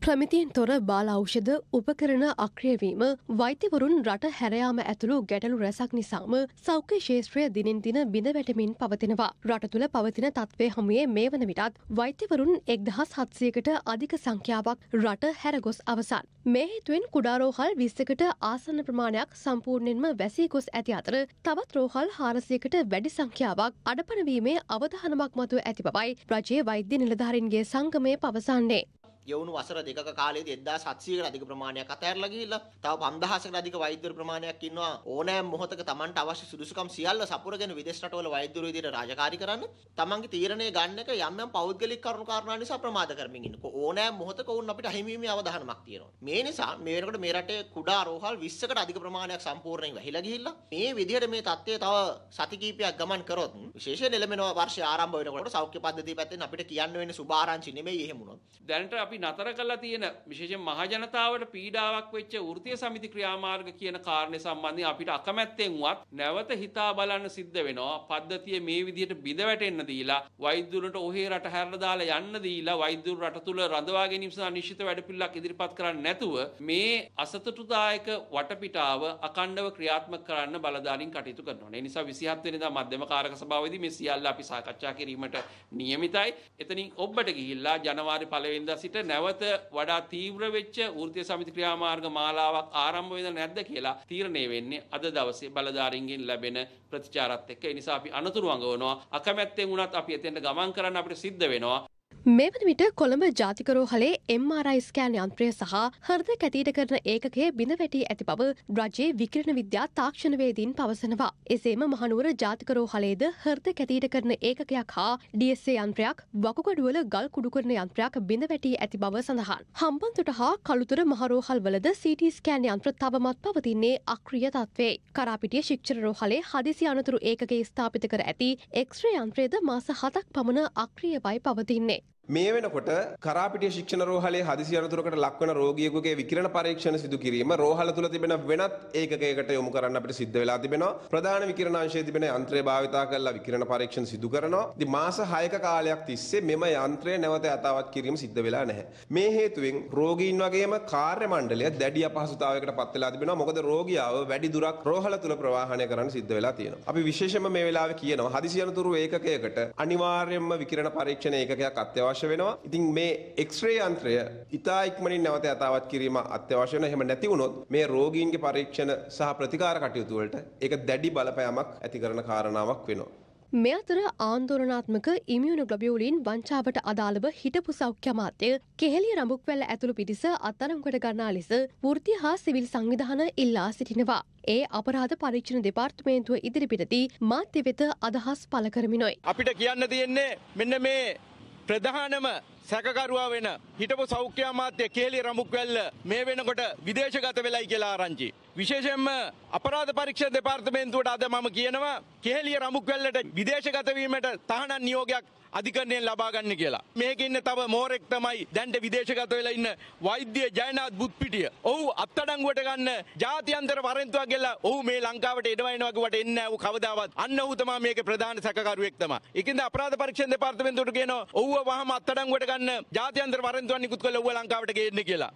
ප්‍රමිතියෙන් තොර බාල ඖෂධ උපකරණ අක්‍රිය වීම, වෛද්‍යවරුන් රට හැර යාම ඇතුළු ගැටලු රැසක් නිසාම සෞඛ්‍ය ශාස්ත්‍රය දිනෙන් දින බිඳ වැටෙමින් පවතිනවා. රට තුළ පවතින තත්ත්වය හමුවේ මේ වන විටත් වෛද්‍යවරුන් 1700කට අධික සංඛ්‍යාවක් රට හැර ගොස් අවසන්. මේ හේතුවෙන් කුඩා රෝහල් 20කට ආසන්න ප්‍රමාණයක් සම්පූර්ණයෙන්ම වැසී ගොස් ඇති අතර තවත් රෝහල් 400කට වැඩි සංඛ්‍යාවක් අඩපණ වීමේ අවධානමක් මතුව ඇති බවයි රජයේ වෛද්‍ය නිලධාරීන්ගේ සංගමය පවසන්නේ. යවුණු වසර දෙකක කාලයේදී 1700කට අධික ප්‍රමාණයක් අතහැරලා ගිහිල්ලා තව 5000කට අධික වෛද්‍යවරු ප්‍රමාණයක් ඉන්නවා ඕනෑම මොහොතක Tamanට අවශ්‍ය සුදුසුකම් සියල්ල සපුරගෙන විදේශ රටවල වෛද්‍යවරු විදිහට රාජකාරී කරන්න තමන්ගේ තීරණය ගන්න එක යම් යම් පෞද්ගලික කරුණු කාරණා නිසා ප්‍රමාද කරමින් ඉන්නකෝ ඕනෑම මොහොතක වුණ අපිට අහිමිවීමේ අවධානමක් තියෙනවා මේ නිසා මේ වෙනකොට මේ රටේ කුඩා රෝහල් 20කට අධික ප්‍රමාණයක් සම්පූර්ණයෙන් වැහිලා ගිහිල්ලා මේ විදිහට මේ තත්ත්වය තව සති කිහිපයක් ගමන් කරොත් විශේෂයෙන් එළමෙනවා වර්ෂය ආරම්භ වෙනකොට සෞඛ්‍ය පද්ධතිය පැත්තෙන් අපිට කියන්න වෙන්නේ සුබ ආරංචි නෙමෙයි එහෙම වුණොත් දැනට අපි නතර කළා තියෙන විශේෂයෙන් මහ ජනතාවට පීඩාවක් වෙච්ච වෘත්තීය සමිති ක්‍රියාමාර්ග කියන කාරණේ සම්බන්ධයෙන් අපිට අකමැත්තෙන්වත් නැවත හිතා බලන්න සිද්ධ වෙනවා පද්ධතිය මේ විදිහට බිඳ වැටෙන්න දීලා වෛද්‍යවරුන්ට ඔහේ රට හැරලා දාලා යන්න දීලා වෛද්‍යවරු රට තුල රඳවා ගැනීම සඳහා නිශ්චිත වැඩපිළිවෙලක් ඉදිරිපත් කරන්නේ නැතුව මේ අසතුටුදායක වටපිටාව අකණ්ඩව ක්‍රියාත්මක කරන්න බලධාරීන් කටයුතු කරනවා. ඒ නිසා 27 වෙනිදා මධ්‍යම කාරක සභාවේදී මේ සියල්ල අපි සාකච්ඡා කිරීමට නියමිතයි. එතනින් ඔබට ගිහිල්ලා ජනවාරි 1 වෙනිදා සිට නැවත වඩා තීව්‍ර වෙච්ච වෘත්තීය සමිති ක්‍රියාමාර්ග මාලාවක් ආරම්භ වෙනවද නැද්ද කියලා තීරණය වෙන්නේ අද දවසේ බලධාරීන්ගෙන් ලැබෙන ප්‍රතිචාරات එක්ක. ඒ නිසා අපි අනතුරු අඟවනවා. අකමැත්තෙන් වුණත් අපි එතෙන්ට ගමන් කරන්න අපිට සිද්ධ වෙනවා. මේ වන විට කොළඹ ජාතික රෝහලේ MRI ස්කෑන් යන්ත්‍රය සහ හෘද කැටීට කරන ඒකකය බිඳ වැටී ඇති බව රජයේ විකිරණ විද්‍යා තාක්ෂණවේදීන් පවසනවා. එසේම මහනුවර ජාතික රෝහලේද හෘද කැටීට කරන ඒකකයක් හා DSA යන්ත්‍රයක් වකුගඩුවල ගල් කුඩු කරන යන්ත්‍රයක් බිඳ වැටී ඇති බව සඳහන්. හම්බන්තොට හා කළුතර මහරෝහල්වලද CT ස්කෑන් යන්ත්‍ර තවමත් පවතින්නේ අක්‍රිය තත්ත්වේ. කරාපිටිය ශික්ෂණ රෝහලේ හදිසි අනතුරු ඒකකයේ ස්ථාපිත කර ඇති එක්ස්රේ යන්ත්‍රයද මාස 7ක් පමණ අක්‍රියවයි පවතින්නේ. මේ වෙනකොට කරාපිටිය ශික්ෂණ රෝහලේ හදිසි අනතුරකට ලක්වන රෝගියෙකුගේ විකිරණ පරීක්ෂණ සිදු කිරීම රෝහල තුල තිබෙන වෙනත් ඒකකයකට යොමු කරන්න අපිට සිද්ධ වෙලා තිබෙනවා. ප්‍රධාන විකිරණාංශයේ තිබෙන යන්ත්‍රය භාවිතා කරලා විකිරණ පරීක්ෂණ සිදු කරනවා. ඉතින් මාස 6ක කාලයක් තිස්සේ මෙම යන්ත්‍රය නැවත යථාවත් කිරීම සිද්ධ වෙලා නැහැ. මේ හේතුවෙන් රෝගීන් වගේම කාර්ය මණ්ඩලය දැඩි අපහසුතාවයකට පත් වෙලා තිබෙනවා. මොකද රෝගියාව වැඩි දුරක් රෝහල තුල ප්‍රවාහනය කරන්න සිද්ධ වෙලා තියෙනවා. අපි විශේෂයෙන්ම මේ වෙලාවේ කියනවා හදිසි අනතුරු ඒකකයකට අනිවාර්යයෙන්ම විකිරණ පරීක්ෂණ ඒකකයක් අත්‍යවශ්‍ය වෙනවා. ඉතින් මේ එක්ස්රේ යන්ත්‍රය ඉතා ඉක්මනින් නැවත යථාවත් කිරීම අත්‍යවශ්‍ය වෙනවා. එහෙම නැති වුණොත් මේ රෝගීන්ගේ පරීක්ෂණ සහ ප්‍රතිකාර කටයුතු වලට ඒක දැඩි බලපෑමක් ඇති කරන කාරණාවක් වෙනවා. මේ අතර ආන්දෝලනාත්මක ඉමියුනොග්ලොබියුලින් වංචාවට අදාළව හිටපු සෞඛ්‍ය අමාත්‍ය කෙහෙලිය රඹුක්වැල්ල ඇතුළු පිරිස අත්අඩංගුවට ගන්නා ලෙස වෘත්තීය හා සිවිල් සංවිධාන ඉල්ලා සිටිනවා. ඒ අපරාධ පරීක්ෂණ දෙපාර්තමේන්තුව ඉදිරිපිටදී මාධ්‍ය වෙත අදහස් පළ කරමිනුයි. අපිට කියන්න තියෙන්නේ මෙන්න මේ ප්‍රධානම සැකකරුවා වෙන හිටපු සෞඛ්‍ය අමාත්‍ය කේලිය රඹුක්වැල්ල මේ වෙනකොට විදේශගත වෙලයි කියලා ආරංචි. විශේෂයෙන්ම අපරාධ පරීක්ෂණ දෙපාර්තමේන්තුවට අද මම කියනවා කේලිය රඹුක්වැල්ලට විදේශගත වීමට තහනම් නියෝගයක් අධිකරණයෙන් ලබා ගන්න කියලා. මේක ඉන්න තව මෝරෙක් තමයි දැන්ට විදේශගත වෙලා ඉන්න වෛද්‍ය ජයනාත් බුත්පිටිය. ඔහු අත්අඩංගුවට ගන්න ජාත්‍යන්තර වරෙන්තුවක් ගෙල්ලා ඔහු මේ ලංකාවට එනවා වගේට එන්නේ නැහැ. ඔහු කවදාවත් අන්න ඔහු තමයි මේකේ ප්‍රධාන සැකකරුවෙක් තමයි. ඒකින්ද අපරාධ පරීක්ෂණ දෙපාර්තමේන්තුවට කියනවා ඔහුව වහම අත්අඩංගුවට ගන්න ජාත්‍යන්තර වරෙන්තුවක් නිකුත් කළා ඔහුව ලංකාවට ගේන්න කියලා.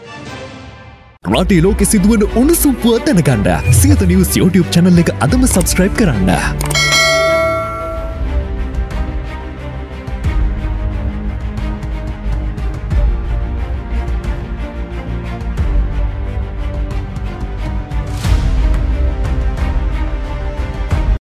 රටේ ලෝකෙ සිදුවන උණුසුම් පුවත් දැනගන්න සියත නිවුස් YouTube channel එක අදම subscribe කරන්න.